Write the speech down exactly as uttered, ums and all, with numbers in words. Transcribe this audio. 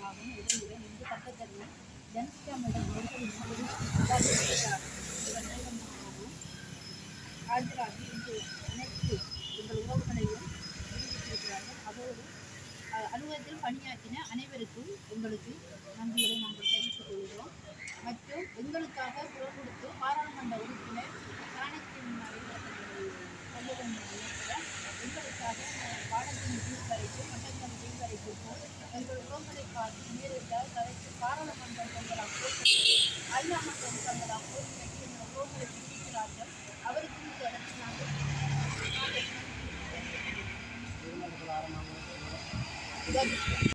உங்களுக்காகவும் உதவுகிறேன் என்று சட்டத்தரணி ஜன்சிகா மேடம் அவர்கள் இன்று ஆஜராகி இன்று அனைத்து எங்கள் உறவுகளையும் தெரிவித்திருக்கிறார்கள். அதோடு அலுவலகத்தில் பணியாற்றின அனைவருக்கும் எங்களுக்கு நன்றிகளை நாங்கள் தெரிவித்துக் கொள்கிறோம். மற்றும் எங்களுக்காக குரல் கொடுத்து பாராளுமன்ற உறுப்பினர் சாணக்கியன் எங்களுக்காக பாடத்தின் கீழ் வரைக்கும் மட்டத்தின் கீழ் வரைக்கும் எங்கள் உறவுகளை பார்த்து நேரிட்டால் கலைத்து பாராளுமன்றம் தங்கலாம் ஐநா மன்றம் தங்கலாம்